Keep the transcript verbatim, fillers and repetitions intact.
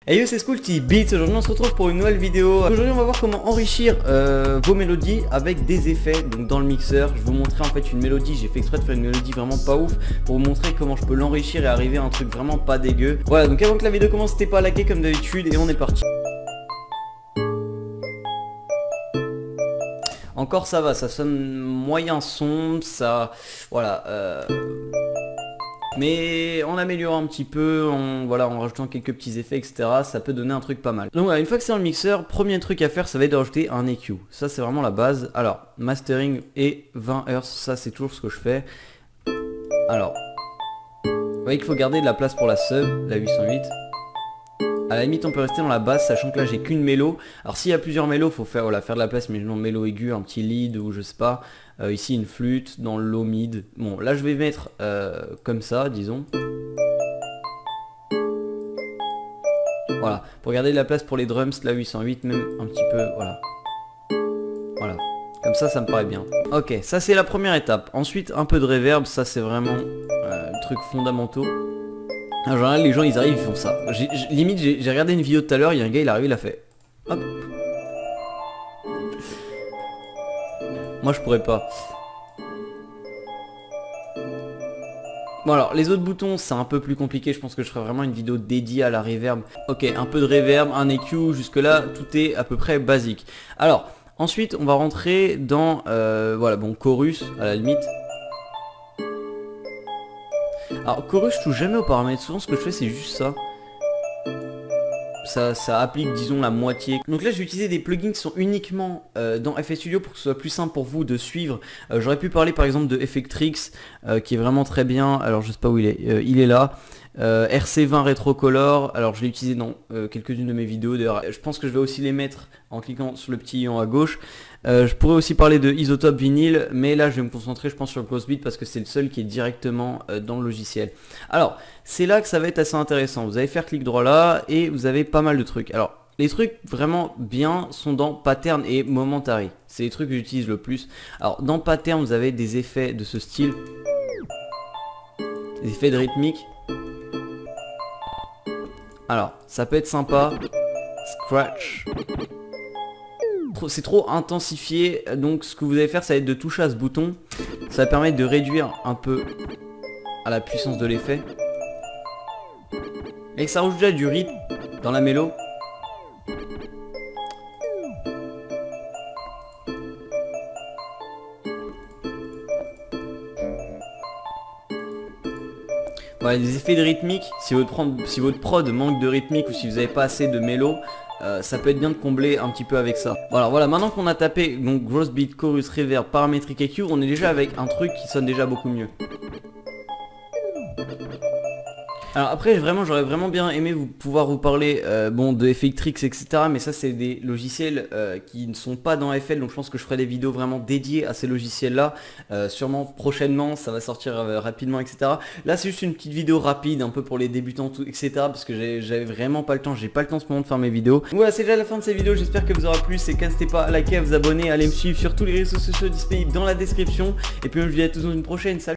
Hey yo, c'est Skulty Beats. Aujourd'hui on se retrouve pour une nouvelle vidéo. Aujourd'hui on va voir comment enrichir euh, vos mélodies avec des effets. Donc dans le mixeur, je vais vous montrer en fait une mélodie. J'ai fait exprès de faire une mélodie vraiment pas ouf pour vous montrer comment je peux l'enrichir et arriver à un truc vraiment pas dégueu. Voilà, donc avant que la vidéo commence, n'hésitez pas à liker comme d'habitude et on est parti. Encore ça va, ça sonne moyen sombre, ça... Voilà, euh... mais en améliorant un petit peu, en, voilà, en rajoutant quelques petits effets, et cetera, ça peut donner un truc pas mal. Donc voilà, une fois que c'est dans le mixeur, premier truc à faire, ça va être de rajouter un E Q. Ça, c'est vraiment la base. Alors, mastering et vingt hertz, ça, c'est toujours ce que je fais. Alors, vous voyez qu'il faut garder de la place pour la sub, la huit cent huit. À la limite, on peut rester dans la basse, sachant que là, j'ai qu'une mélo. Alors, s'il y a plusieurs mélos, faut faire, voilà, faire de la place, mais non, mélo aigu, un petit lead ou je sais pas. Euh, ici, une flûte dans le low mid. Bon, là, je vais mettre euh, comme ça, disons. Voilà, pour garder de la place pour les drums, la huit cent huit, même un petit peu, voilà. Voilà, comme ça, ça me paraît bien. Ok, ça, c'est la première étape. Ensuite, un peu de reverb, ça, c'est vraiment euh, le truc fondamentaux. En général, les gens, ils arrivent, ils font ça. J'ai, limite, j'ai regardé une vidéo tout à l'heure, il y a un gars, il arrive, il a fait... Hop. Moi, je pourrais pas. Bon alors, les autres boutons, c'est un peu plus compliqué. Je pense que je ferai vraiment une vidéo dédiée à la reverb. Ok, un peu de reverb, un E Q, jusque là, tout est à peu près basique. Alors, ensuite, on va rentrer dans... Euh, voilà, bon, chorus, à la limite. Alors, chorus, je touche jamais aux paramètres. Souvent, ce que je fais, c'est juste ça. Ça, ça applique, disons, la moitié. Donc là, je vais utiliser des plugins qui sont uniquement euh, dans F L Studio pour que ce soit plus simple pour vous de suivre. Euh, J'aurais pu parler, par exemple, de Effectrix, euh, qui est vraiment très bien. Alors, je sais pas où il est. Euh, il est là. Euh, R C vingt Retrocolor, alors je l'ai utilisé dans euh, quelques-unes de mes vidéos, d'ailleurs je pense que je vais aussi les mettre en cliquant sur le petit ion à gauche. Euh, je pourrais aussi parler de Isotope Vinyl, mais là je vais me concentrer je pense sur le Close Beat parce que c'est le seul qui est directement euh, dans le logiciel. Alors c'est là que ça va être assez intéressant, vous allez faire clic droit là et vous avez pas mal de trucs. Alors les trucs vraiment bien sont dans Pattern et Momentary, c'est les trucs que j'utilise le plus. Alors dans Pattern vous avez des effets de ce style, des effets de rythmique. Alors, ça peut être sympa. Scratch. C'est trop intensifié. Donc, ce que vous allez faire, ça va être de toucher à ce bouton. Ça va permettre de réduire un peu à la puissance de l'effet. Et que ça rajoute déjà du rythme dans la mélo. Voilà, des effets de rythmique, si votre, prod, si votre prod manque de rythmique ou si vous n'avez pas assez de mélo, euh, ça peut être bien de combler un petit peu avec ça. Voilà, voilà, maintenant qu'on a tapé donc gross beat, chorus, reverb, paramétrique E Q, on est déjà avec un truc qui sonne déjà beaucoup mieux. Alors après vraiment j'aurais vraiment bien aimé vous pouvoir vous parler euh, bon de Effectrix etc, mais ça c'est des logiciels euh, qui ne sont pas dans F L, donc je pense que je ferai des vidéos vraiment dédiées à ces logiciels là, euh, sûrement prochainement, ça va sortir euh, rapidement etc. Là c'est juste une petite vidéo rapide un peu pour les débutants tout, etc, parce que j'avais vraiment pas le temps, j'ai pas le temps en ce moment de faire mes vidéos. Donc voilà, c'est déjà la fin de cette vidéo, j'espère que vous aura plu, c'est qu'hésitez pas à liker, à vous abonner, à aller me suivre sur tous les réseaux sociaux disponibles dans la description, et puis je vous dis à tous dans une prochaine, salut.